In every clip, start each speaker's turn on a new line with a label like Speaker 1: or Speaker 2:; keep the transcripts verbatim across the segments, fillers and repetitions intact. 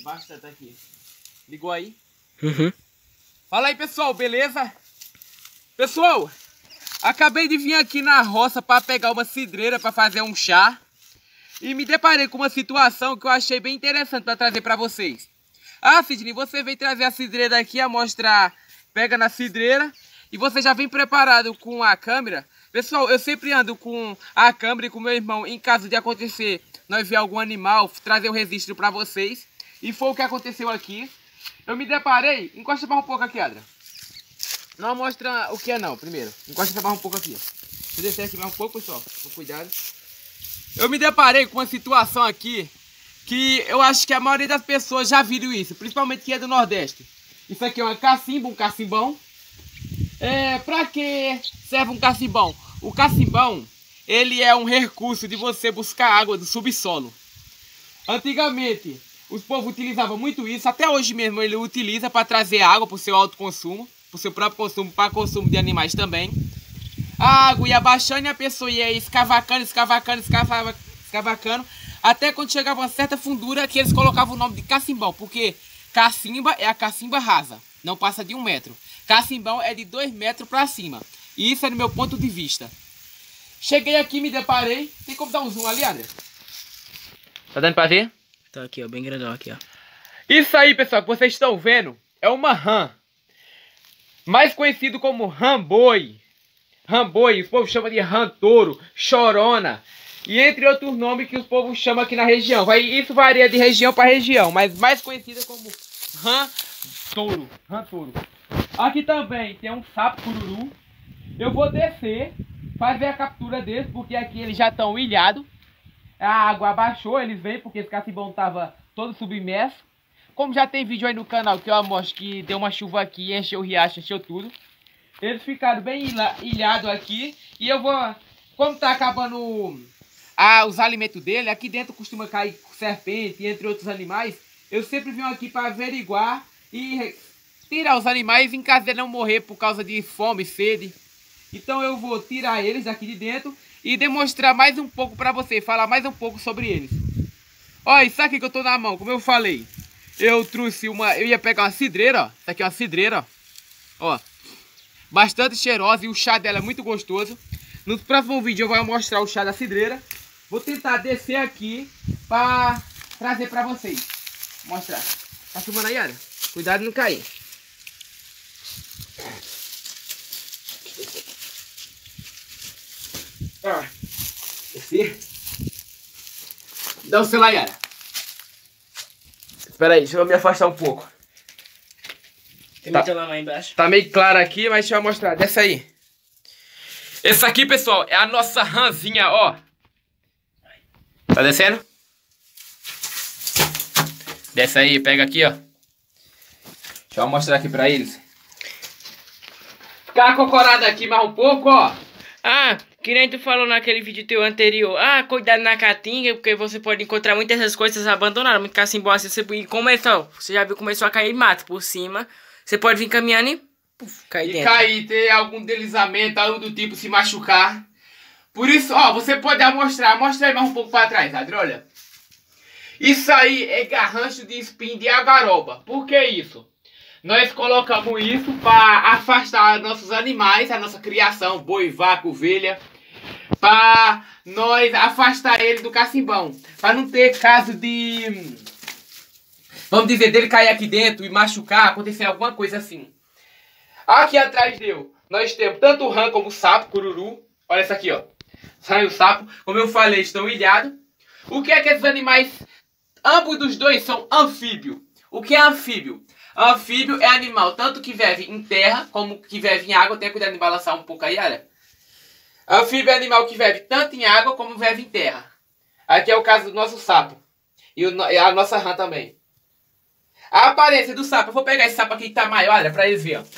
Speaker 1: bastante aqui. Ligou aí?
Speaker 2: Uhum.
Speaker 1: Fala aí, pessoal, beleza? Pessoal, acabei de vir aqui na roça para pegar uma cidreira para fazer um chá. E me deparei com uma situação que eu achei bem interessante para trazer para vocês. Ah, Sidney, você veio trazer a cidreira aqui a mostrar, pega na cidreira e você já vem preparado com a câmera. Pessoal, eu sempre ando com a câmera e com meu irmão em caso de acontecer, nós ver algum animal, trazer o registro para vocês. E foi o que aconteceu aqui. Eu me deparei, encosta mais um pouco aqui, Adra. Não mostra o que é não, primeiro. Encosta mais um pouco aqui. Vou descer aqui mais um pouco, pessoal, com cuidado. Eu me deparei com uma situação aqui que eu acho que a maioria das pessoas já viram isso, principalmente quem é do Nordeste. Isso aqui é uma cacimba, um cacimbão. É, pra que serve um cacimbão? O cacimbão, ele é um recurso de você buscar água do subsolo. Antigamente, os povos utilizavam muito isso, até hoje mesmo ele utiliza para trazer água para o seu autoconsumo, para o seu próprio consumo, para consumo de animais também. A água ia baixando e a pessoa ia escavacando, escavacando, escavacando, escavacando, até quando chegava uma certa fundura que eles colocavam o nome de cacimbão, porque cacimba é a cacimba rasa, não passa de um metro. Cacimbão é de dois metros para cima, e isso é no meu ponto de vista. Cheguei aqui, me deparei, tem como dar um zoom ali, André? Tá dando pra ver?
Speaker 2: Tá aqui, ó, bem grandão aqui, ó.
Speaker 1: Isso aí, pessoal, que vocês estão vendo é uma rã, mais conhecido como rã boi. Rã boi, os povos chamam de rã touro, chorona, e entre outros nomes que os povos chamam aqui na região. Vai, isso varia de região para região, mas mais conhecida como rã touro, rã touro. Aqui também tem um sapo cururu. Eu vou descer, fazer a captura deles, porque aqui eles já estão ilhados. A água abaixou, eles vêm porque esse cacimbão estava todo submerso. Como já tem vídeo aí no canal que eu mostro que deu uma chuva aqui, encheu o riacho, encheu tudo. Eles ficaram bem ilhados aqui. E eu vou, como tá acabando ah, os alimentos dele, aqui dentro costuma cair serpente, entre outros animais. Eu sempre venho aqui para averiguar e tirar os animais em caso de não morrer por causa de fome e sede. Então eu vou tirar eles daqui de dentro e demonstrar mais um pouco para você, falar mais um pouco sobre eles. Olha, isso aqui que eu tô na mão, como eu falei. Eu trouxe uma, eu ia pegar uma cidreira, ó. Isso aqui é uma cidreira, ó. Ó. Bastante cheirosa e o chá dela é muito gostoso. No próximo vídeo eu vou mostrar o chá da cidreira. Vou tentar descer aqui para trazer para vocês. Mostrar. Tá filmando aí, Ana? Cuidado de não cair. Ó. Descer. Dá o celular, Yara. Espera aí, deixa eu me afastar um pouco.
Speaker 2: Tem
Speaker 1: Tá,
Speaker 2: muita lama aí embaixo.
Speaker 1: tá meio claro aqui, mas deixa eu mostrar. Desce aí. Esse aqui, pessoal, é a nossa rãzinha, ó. Tá descendo? Desce aí, pega aqui, ó. Deixa eu mostrar aqui pra eles. Ficar acocorada aqui mais um pouco, ó.
Speaker 2: Ah, que nem tu falou naquele vídeo teu anterior. Ah, cuidado na caatinga, porque você pode encontrar muitas dessas coisas abandonadas. Muito cacimbão assim, você começou, você já viu, começou a cair mato por cima. Você pode vir caminhando e puf, cair
Speaker 1: e
Speaker 2: dentro.
Speaker 1: cair, ter algum deslizamento, algo do tipo, se machucar. Por isso, ó, você pode amostrar, mostra aí mais um pouco para trás, Adri, olha. Isso aí é garrancho de espinho de agaroba. Por que isso? Nós colocamos isso para afastar nossos animais, a nossa criação, boi, vaca, ovelha, para nós afastar ele do cacimbão, para não ter caso de, vamos dizer, dele cair aqui dentro e machucar, acontecer alguma coisa assim. Aqui atrás dele, nós temos tanto o rã como o sapo, cururu. Olha isso aqui, ó. Rã e o sapo, como eu falei, estão ilhados. O que é que esses animais, ambos dos dois são anfíbio. O que é anfíbio? Anfíbio é animal tanto que vive em terra como que vive em água. Tenha cuidado de balançar um pouco aí, olha. Anfíbio é animal que vive tanto em água como vive em terra. Aqui é o caso do nosso sapo. E, o, e a nossa rã também. A aparência do sapo. Eu vou pegar esse sapo aqui que tá maior, olha, pra eles verem,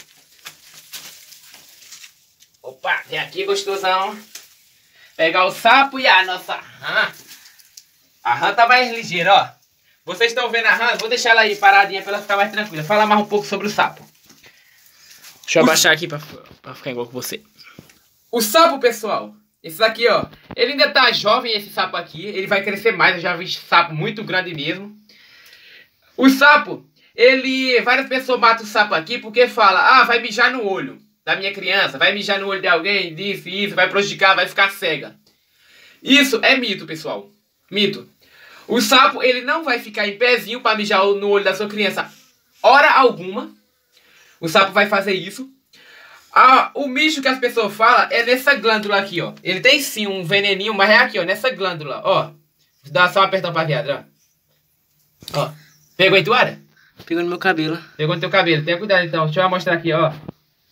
Speaker 1: ó. Opa, vem aqui, gostosão. Pegar o sapo e a nossa rã. A rã tá mais ligeira, ó. Vocês estão vendo a rã? Vou deixar ela aí paradinha pra ela ficar mais tranquila. Fala mais um pouco sobre o sapo.
Speaker 2: Deixa eu abaixar aqui pra, pra ficar igual com você.
Speaker 1: O sapo, pessoal, esse daqui, ó, ele ainda tá jovem, esse sapo aqui. Ele vai crescer mais, eu já vi sapo muito grande mesmo. O sapo, ele... Várias pessoas matam o sapo aqui porque fala, ah, vai mijar no olho da minha criança, vai mijar no olho de alguém, disso e isso, vai prejudicar, vai ficar cega. Isso é mito, pessoal. Mito. O sapo, ele não vai ficar em pezinho para mijar no olho da sua criança hora alguma. O sapo vai fazer isso. Ah, o mijo que as pessoas falam é nessa glândula aqui, ó. Ele tem sim um veneninho, mas é aqui, ó, nessa glândula, ó. Dá só um apertão pra viado, ó. Ó. Pegou a entoada?
Speaker 2: Pegou no meu cabelo.
Speaker 1: Pegou no teu cabelo. Tenha cuidado, então. Deixa eu mostrar aqui, ó.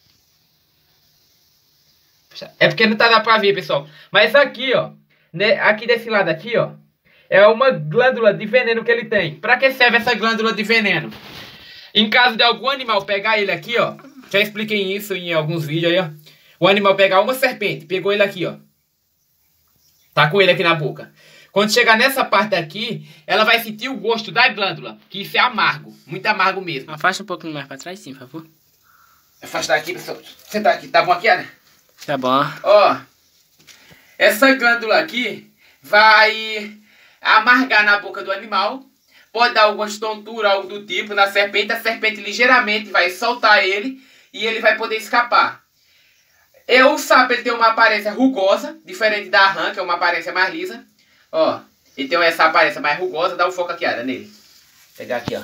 Speaker 1: É porque não tá dando pra ver, pessoal. Mas aqui, ó. Né, aqui desse lado aqui, ó. É uma glândula de veneno que ele tem. Pra que serve essa glândula de veneno? Em caso de algum animal pegar ele aqui, ó. Já expliquei isso em alguns vídeos aí, ó. O animal pegar uma serpente. Pegou ele aqui, ó. Tá com ele aqui na boca. Quando chegar nessa parte aqui, ela vai sentir o gosto da glândula. Que isso é amargo. Muito amargo mesmo.
Speaker 2: Afasta um pouquinho mais pra trás, sim, por favor.
Speaker 1: Afastar aqui, pessoal. Sentar aqui. Tá bom aqui, Ana?
Speaker 2: Tá bom.
Speaker 1: Ó. Essa glândula aqui vai amargar na boca do animal. Pode dar alguma tontura, algo do tipo na serpente. A serpente ligeiramente vai soltar ele e ele vai poder escapar. E o sapo, ele tem uma aparência rugosa, diferente da rã, que é uma aparência mais lisa. Ó, ele tem essa aparência mais rugosa. Dá um foco aqui, Ada, nele. Vou pegar aqui, ó.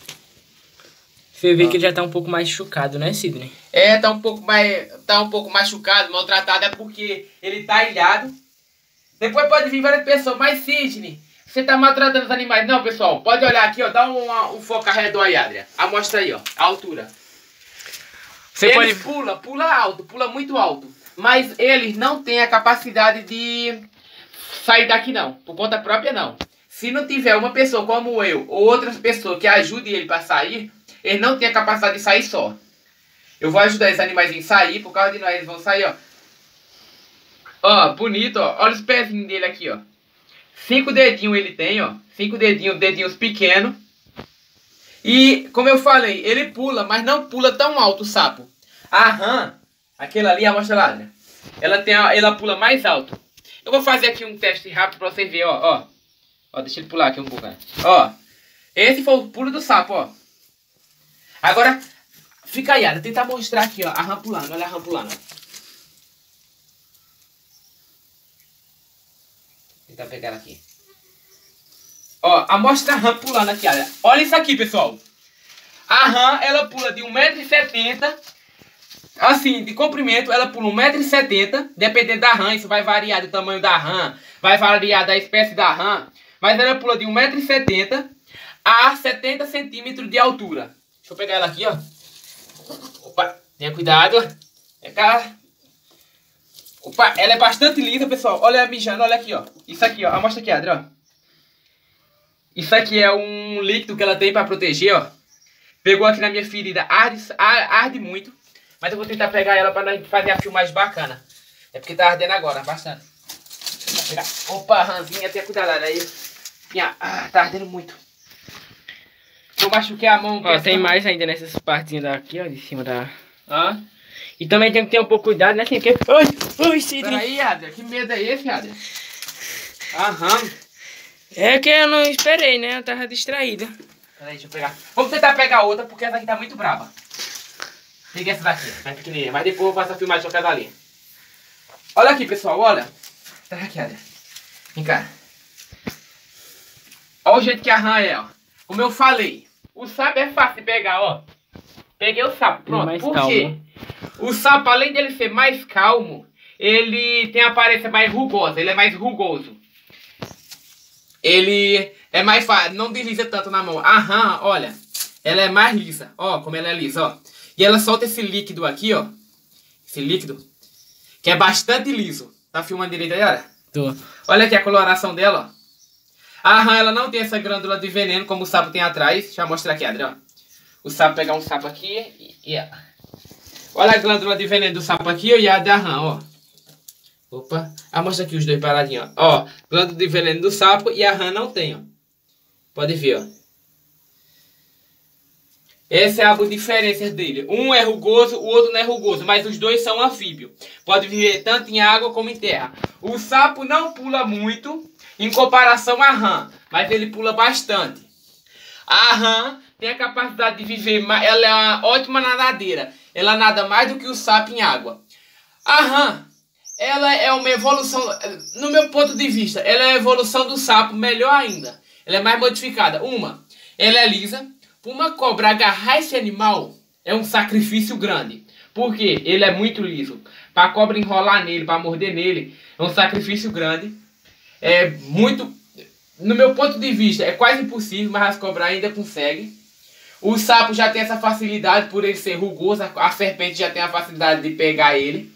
Speaker 2: Você vê ó. que ele já tá um pouco mais chucado, né, Sidney?
Speaker 1: É, tá um pouco mais, tá um pouco machucado, maltratado. É porque ele tá ilhado. Depois pode vir várias pessoas, mas Sidney, você tá maltratando os animais. Não, pessoal, pode olhar aqui, ó. Dá um, um foco ao redor aí, Adria. Amostra aí, ó, a altura.
Speaker 2: Você
Speaker 1: Ele
Speaker 2: pode...
Speaker 1: pula, pula alto, pula muito alto. Mas eles não têm a capacidade de sair daqui, não. Por conta própria, não. Se não tiver uma pessoa como eu, ou outras pessoas que ajudem ele para sair, ele não tem a capacidade de sair só. Eu vou ajudar esses animais a sair, por causa de nós, eles vão sair, ó. Ó, bonito, ó. Olha os pezinhos dele aqui, ó. Cinco dedinhos ele tem, ó. Cinco dedinhos, dedinhos pequenos. E, como eu falei, ele pula, mas não pula tão alto o sapo. A rã, aquela ali, amostra lá, né? Ela, tem a, ela pula mais alto. Eu vou fazer aqui um teste rápido pra você ver, ó, ó. Ó, deixa ele pular aqui um pouco, né? Ó, esse foi o pulo do sapo, ó. Agora, fica aí, Ada, tentar mostrar aqui, ó, a rã pulando, olha a rã pulando. Vou tentar pegar ela aqui. Ó, amostra a rã pulando aqui, olha. Olha isso aqui, pessoal. A rã, ela pula de um metro e setenta. Assim, de comprimento, ela pula um metro e setenta. Dependendo da rã, isso vai variar do tamanho da rã. Vai variar da espécie da rã. Mas ela pula de um metro e setenta a setenta centímetros de altura. Deixa eu pegar ela aqui, ó. Opa, tenha cuidado. É cá. Opa, ela é bastante linda, pessoal. Olha a mijando, olha aqui, ó. Isso aqui, ó. Amostra aqui, Adri, ó. Isso aqui é um líquido que ela tem para proteger, ó. Pegou aqui na minha ferida, arde, arde muito. Mas eu vou tentar pegar ela para fazer a filmagem bacana. É porque tá ardendo agora, bastante. Pegar. Opa, rãzinha, tenha cuidado aí. Ah, tá ardendo muito. Eu machuquei a mão.
Speaker 2: Ó, tem mais ainda nessas partinhas daqui, ó, de cima da... Ó. E também tem que ter um pouco de cuidado, né, assim, porque... Ai, ai, Sidney.
Speaker 1: Peraí, Adria, que medo é esse, Adria? Aham.
Speaker 2: É que eu não esperei, né? Eu tava distraída.
Speaker 1: Peraí, deixa eu pegar. Vamos tentar pegar outra, porque essa aqui tá muito brava. Peguei essa daqui, mais pequenininha. Mas depois eu faço a filmagem de ali. Olha aqui, pessoal, olha. Tá aqui, Adria. Vem cá. Olha o jeito que a rã é, ó. Como eu falei, o sapo é fácil de pegar, ó. Peguei o sapo, pronto.
Speaker 2: Mais
Speaker 1: Por
Speaker 2: calmo.
Speaker 1: quê? O sapo, além dele ser mais calmo, ele tem a aparência mais rugosa, ele é mais rugoso. Ele é mais fácil, não desliza tanto na mão. A rã, olha, ela é mais lisa, ó, como ela é lisa, ó. E ela solta esse líquido aqui, ó. Esse líquido, que é bastante liso. Tá filmando direito aí, olha?
Speaker 2: Tô.
Speaker 1: Olha aqui a coloração dela, ó. A rã, ela não tem essa glândula de veneno como o sapo tem atrás. Deixa eu mostrar aqui, Adriano. O sapo, pegar um sapo aqui e... e olha a glândula de veneno do sapo aqui e a da rã, ó. Opa. Ah, mostra aqui os dois paradinhos, ó. Ó, glândula de veneno do sapo e a rã não tem, ó. Pode ver, ó. Essa é a diferença dele. Um é rugoso, o outro não é rugoso. Mas os dois são anfíbios. Pode viver tanto em água como em terra. O sapo não pula muito em comparação à rã. Mas ele pula bastante. A rã tem a capacidade de viver, ela é uma ótima nadadeira. Ela nada mais do que o sapo em água. A rã, ela é uma evolução, no meu ponto de vista, ela é a evolução do sapo, melhor ainda. Ela é mais modificada. Uma, ela é lisa. Para uma cobra agarrar esse animal é um sacrifício grande. Porque ele é muito liso. Para a cobra enrolar nele, para morder nele, é um sacrifício grande. É muito, no meu ponto de vista, é quase impossível, mas as cobras ainda conseguem. O sapo já tem essa facilidade por ele ser rugoso. A serpente já tem a facilidade de pegar ele.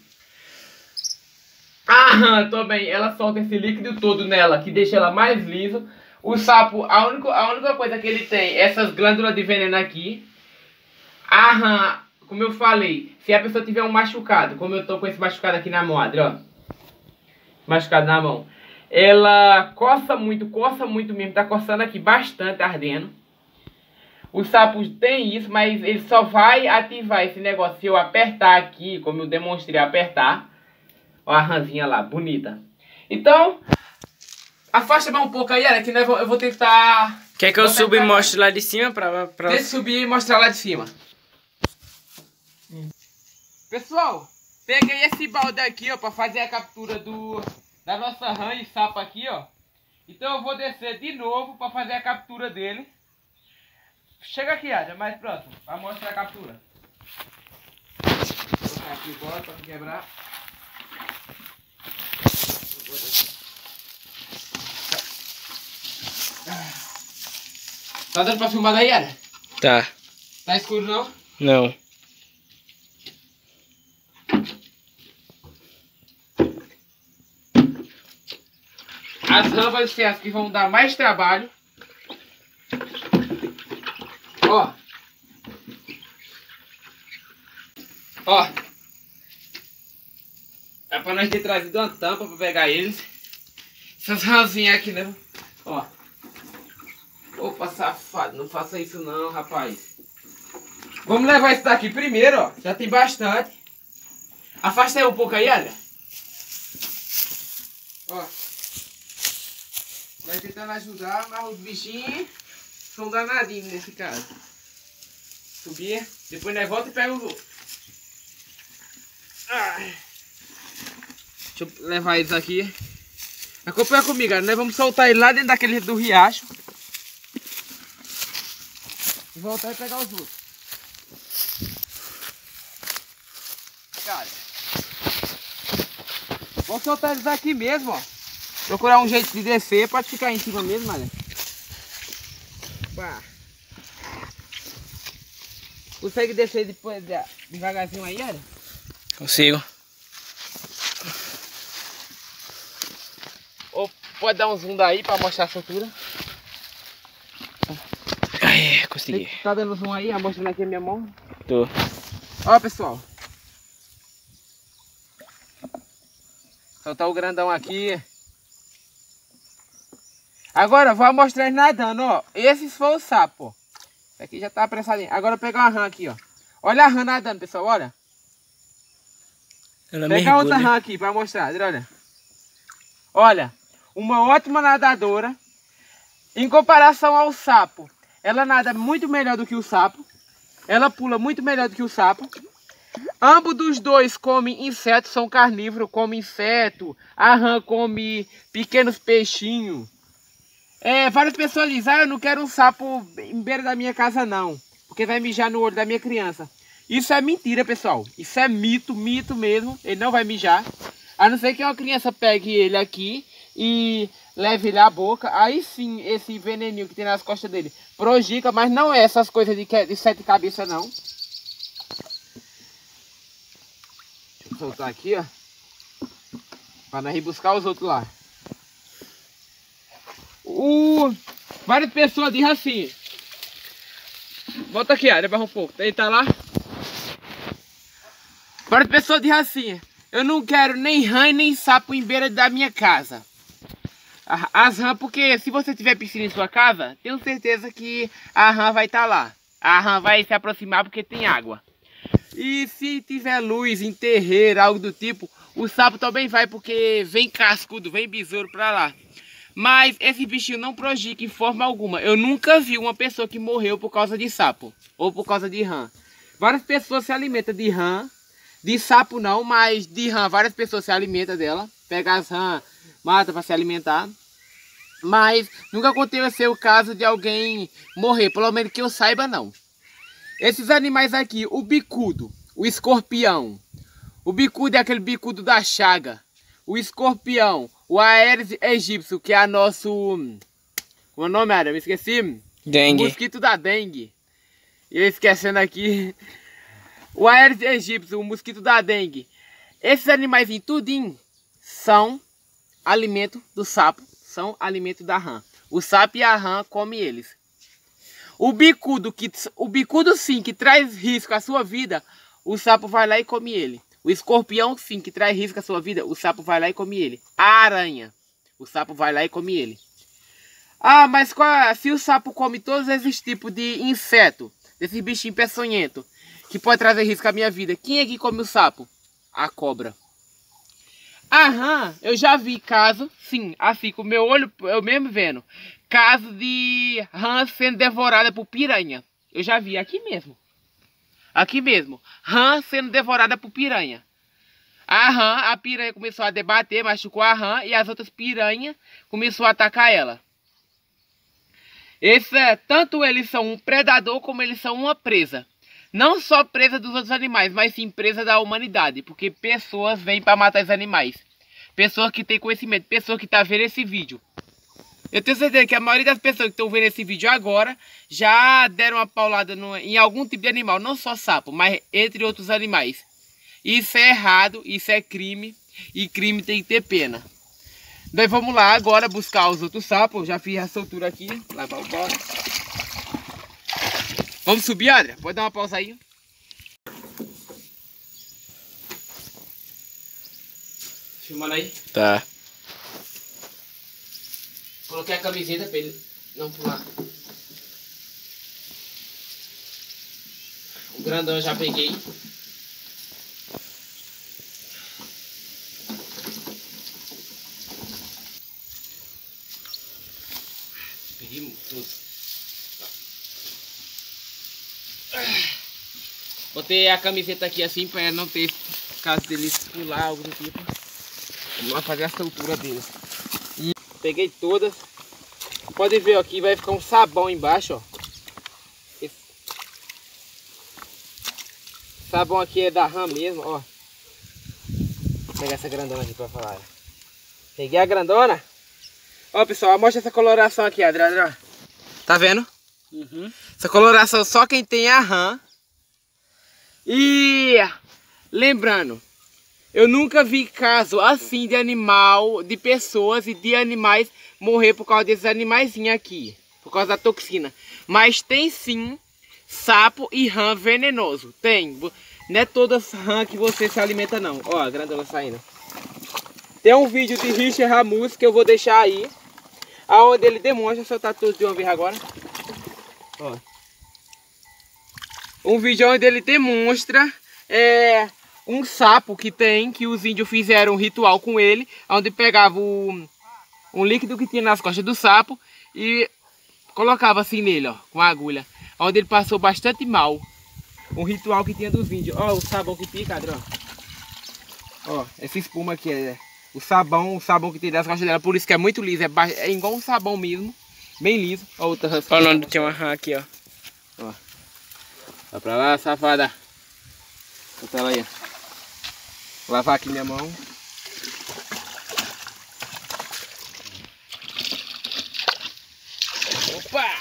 Speaker 1: A rã também, ela solta esse líquido todo nela, que deixa ela mais liso. O sapo, a única, a única coisa que ele tem é essas glândulas de veneno aqui. A rã, como eu falei, se a pessoa tiver um machucado, como eu tô com esse machucado aqui na mão, Adri, ó. Machucado na mão. Ela coça muito, coça muito mesmo, tá coçando aqui bastante, ardendo. Os sapos têm isso, mas ele só vai ativar esse negócio se eu apertar aqui, como eu demonstrei, apertar. Ó a rãzinha lá, bonita. Então, afasta mais um pouco aí, Ana, que eu vou tentar...
Speaker 2: Quer que eu suba e mostre lá de cima? Pra, pra...
Speaker 1: Deixa eu subir e mostrar lá de cima. Hum. Pessoal, peguei esse balde aqui, ó, pra fazer a captura do, da nossa rã e sapo aqui, ó. Então eu vou descer de novo pra fazer a captura dele. Chega aqui, Ada, mais próximo, pra mostrar a captura. Vou colocar aqui agora pra não quebrar. Tá dando pra filmar daí, Ada?
Speaker 2: Tá.
Speaker 1: Tá escuro não?
Speaker 2: Não.
Speaker 1: As rãs vão ser as que vão dar mais trabalho. Ó. Ó. É pra nós ter trazido uma tampa pra pegar eles. Essas rãzinhas aqui, né? Ó. Opa, safado. Não faça isso não, rapaz. Vamos levar isso daqui primeiro, ó. Já tem bastante. Afasta aí um pouco aí, olha. Ó. Vai tentando ajudar, mas os bichinhos são danadinhos nesse caso. Subir. Depois nós volta e pega os outros. Ai. Deixa eu levar eles aqui. Acompanha comigo, galera. Nós vamos soltar ele lá dentro daquele do riacho. E voltar e pegar os outros. Cara. Vamos soltar eles aqui mesmo, ó. Procurar um jeito de descer. Pode ficar em cima mesmo, olha. Pá. Consegue descer depois devagarzinho aí, olha?
Speaker 2: Consigo.
Speaker 1: Ou pode dar um zoom daí pra mostrar a estrutura.
Speaker 2: Aí, consegui.
Speaker 1: Tá dando zoom aí, mostrando aqui a minha mão?
Speaker 2: Tô.
Speaker 1: Ó, pessoal. Soltar o grandão aqui. Agora, vou mostrar eles nadando, ó. Esses foi o sapo, ó. Esse aqui já tá apressadinho. Agora eu vou pegar uma rã aqui, ó. Olha a rã nadando, pessoal, olha.
Speaker 2: Ela
Speaker 1: Pega outra rã aqui pra mostrar, olha. Olha, uma ótima nadadora. Em comparação ao sapo, ela nada muito melhor do que o sapo. Ela pula muito melhor do que o sapo. Ambos dos dois comem insetos, são carnívoros, comem inseto. A rã come pequenos peixinhos. É, várias pessoas dizem, ah, eu não quero um sapo em beira da minha casa não, porque vai mijar no olho da minha criança. Isso é mentira, pessoal. Isso é mito, mito mesmo. Ele não vai mijar. A não ser que uma criança pegue ele aqui e leve ele à boca. Aí sim, esse veneninho que tem nas costas dele projica, mas não é essas coisas de, de sete cabeças, não. Deixa eu soltar aqui, ó. Para nós ir buscar os outros lá. O... Várias pessoas dizem assim. Volta aqui, ó, leva um pouco. Ele tá lá. Várias pessoas dizem assim. Eu não quero nem rã e nem sapo em beira da minha casa. As rãs, porque se você tiver piscina em sua casa, tenho certeza que a rã vai estar lá. A rã vai se aproximar porque tem água. E se tiver luz em terreiro, algo do tipo, o sapo também vai porque vem cascudo, vem besouro pra lá. Mas esse bichinho não prodiga em forma alguma. Eu nunca vi uma pessoa que morreu por causa de sapo ou por causa de rã. Várias pessoas se alimentam de rã, de sapo não, mas de rã várias pessoas se alimentam dela. Pega as rãs, mata para se alimentar. Mas nunca aconteceu o caso de alguém morrer, pelo menos que eu saiba não. Esses animais aqui, o bicudo, o escorpião. O bicudo é aquele bicudo da chaga. O escorpião, o Aedes aegypti, que é nosso... Como é o nome, era? Me esqueci.
Speaker 2: Dengue.
Speaker 1: O mosquito da dengue. Eu esquecendo aqui. O Aedes aegypti, o mosquito da dengue. Esses animais em tudinho são alimento do sapo, são alimento da rã. O sapo e a rã comem eles. O bicudo, que, o bicudo sim, que traz risco à sua vida, o sapo vai lá e come ele. O escorpião sim, que traz risco à sua vida, o sapo vai lá e come ele. A aranha, o sapo vai lá e come ele. Ah, mas qual, se o sapo come todos esses tipos de inseto, desses bichinhos peçonhentos, que pode trazer risco à minha vida, quem é que come o sapo? A cobra. A rã, eu já vi caso, sim, assim, com o meu olho, eu mesmo vendo, caso de rã sendo devorada por piranha. Eu já vi aqui mesmo. Aqui mesmo. Rã sendo devorada por piranha. A rã, a piranha começou a debater, machucou a rã e as outras piranhas começou a atacar ela. Esse é, tanto eles são um predador como eles são uma presa. Não só presa dos outros animais, mas sim presa da humanidade. Porque pessoas vêm para matar os animais. Pessoas que têm conhecimento, pessoas que estão vendo esse vídeo. Eu tenho certeza que a maioria das pessoas que estão vendo esse vídeo agora já deram uma paulada no, em algum tipo de animal, não só sapo, mas entre outros animais. Isso é errado, isso é crime, e crime tem que ter pena. Nós vamos lá agora buscar os outros sapos, já fiz a soltura aqui, lá para o bora. Vamos subir, Adria? Pode dar uma pausa aí? Filmando aí?
Speaker 2: Tá.
Speaker 1: Coloquei a camiseta para ele não pular. O grandão eu já peguei. Peguei tudo. Botei a camiseta aqui assim para não ter caso deles pular, algo do tipo. Vamos fazer a soltura deles. E peguei todas. Pode ver aqui, vai ficar um sabão embaixo, ó. Esse sabão aqui é da rã mesmo, ó. Vou pegar essa grandona aqui pra falar. Peguei a grandona. Ó, pessoal, mostra essa coloração aqui, Adriano. Tá vendo?
Speaker 2: Uhum.
Speaker 1: Essa coloração só quem tem a rã. E lembrando, eu nunca vi caso assim de animal, de pessoas e de animais morrer por causa desses animaizinhos aqui, por causa da toxina. Mas tem sim sapo e rã venenoso. Tem. Não é todas rã que você se alimenta não. Ó, a grandona saindo. Tem um vídeo de Richard Ramus que eu vou deixar aí, aonde ele demonstra, soltar tudo de uma vez agora. Ó. Um vídeo onde ele demonstra é, um sapo que tem, que os índios fizeram um ritual com ele, onde pegava o, um líquido que tinha nas costas do sapo e colocava assim nele, ó, com a agulha, onde ele passou bastante mal. Um ritual que tinha dos índios. Ó, o sabão que pica, Adriano. Ó, essa espuma aqui é o sabão, o sabão que tem nas costas dela, por isso que é muito liso, é, é igual um sabão mesmo, bem liso. Ó, outra rã.
Speaker 2: Olha onde tem uma rã aqui, ó.
Speaker 1: Ó. Vai pra lá, safada. Bota ela aí. Vou lavar aqui minha mão. Opa!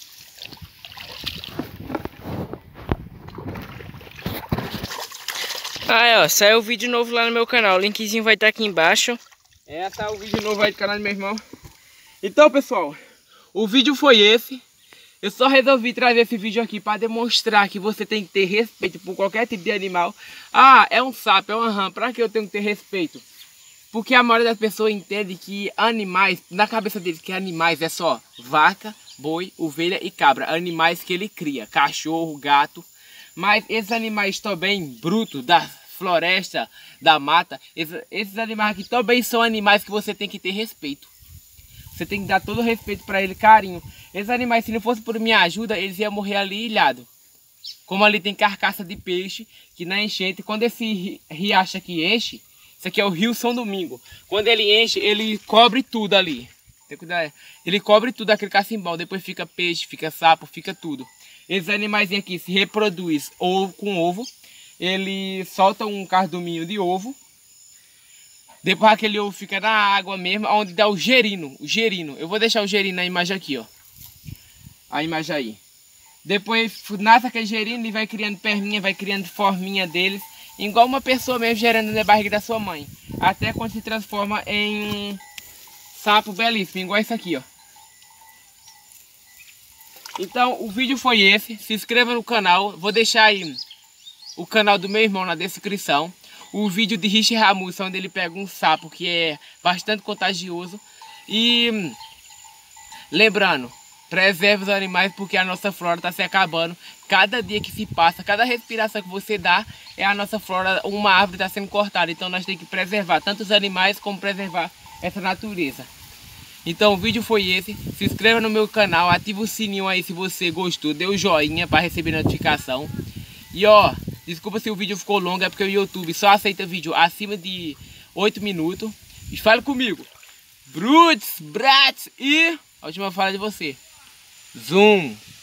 Speaker 2: Ah, ó, saiu o vídeo novo lá no meu canal. O linkzinho vai estar aqui embaixo.
Speaker 1: É, tá o vídeo novo aí do canal do meu irmão. Então, pessoal, o vídeo foi esse. Eu só resolvi trazer esse vídeo aqui para demonstrar que você tem que ter respeito por qualquer tipo de animal. Ah, é um sapo, é uma rã, para que eu tenho que ter respeito? Porque a maioria das pessoas entende que animais, na cabeça deles, que animais é só vaca, boi, ovelha e cabra. Animais que ele cria, cachorro, gato. Mas esses animais também brutos da floresta, da mata, esses, esses animais aqui também são animais que você tem que ter respeito. Você tem que dar todo o respeito para ele, carinho. Esses animais, se não fosse por minha ajuda, eles iam morrer ali ilhado. Como ali tem carcaça de peixe, que na enchente, quando esse riacho aqui enche, isso aqui é o Rio São Domingo. Quando ele enche, ele cobre tudo ali. Tem que cuidar. Ele cobre tudo aquele cacimbão. Depois fica peixe, fica sapo, fica tudo. Esses animais aqui se reproduzem ou com ovo. Ele solta um carduminho de ovo. Depois aquele ovo fica na água mesmo, onde dá o gerino. O gerino. Eu vou deixar o gerino na imagem aqui, ó. A imagem aí. Depois nasce aquele gerino e vai criando perninha, vai criando forminha deles. Igual uma pessoa mesmo gerando na barriga da sua mãe. Até quando se transforma em um sapo belíssimo, igual esse aqui, ó. Então o vídeo foi esse. Se inscreva no canal. Vou deixar aí o canal do meu irmão na descrição. O vídeo de Richie Ramussa, onde ele pega um sapo que é bastante contagioso. E lembrando, preserve os animais porque a nossa flora está se acabando. Cada dia que se passa, cada respiração que você dá, é a nossa flora, uma árvore está sendo cortada. Então nós temos que preservar tanto os animais como preservar essa natureza. Então o vídeo foi esse. Se inscreva no meu canal, ativa o sininho aí se você gostou. Dê o joinha para receber notificação. E ó, desculpa se o vídeo ficou longo, é porque o YouTube só aceita vídeo acima de oito minutos. E fala comigo. Bruts, brats e... a última fala de você. Zoom.